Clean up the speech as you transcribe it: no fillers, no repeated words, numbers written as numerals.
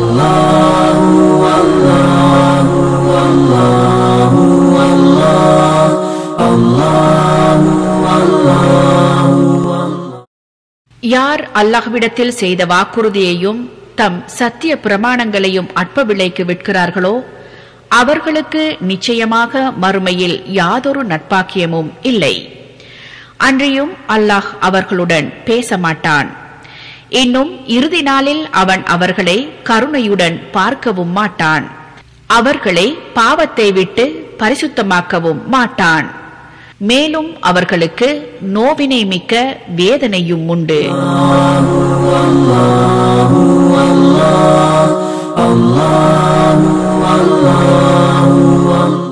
யார் அல்லாஹ்விடத்தில் செய்த வாக்குறுதியையும் தம் சத்திய பிரமாணங்களையும் அற்ப விலைக்கு விற்கிறார்களோ அவர்களுக்கு நிச்சயமாக மறுமையில் யாதொரு நட்பாக்கியமும் இல்லை. அன்றியும் அல்லாஹ் அவர்களுடன் பேச மாட்டான். இன்னும் இறுதி நாளில் அவன் அவர்களை கருணையுடன் பார்க்கவும் மாட்டான். அவர்களை பாவத்தை விட்டு பரிசுத்தமாக்கவும் மாட்டான். மேலும் அவர்களுக்கு நோவினை மிக்க வேதனையும் உண்டு. Allah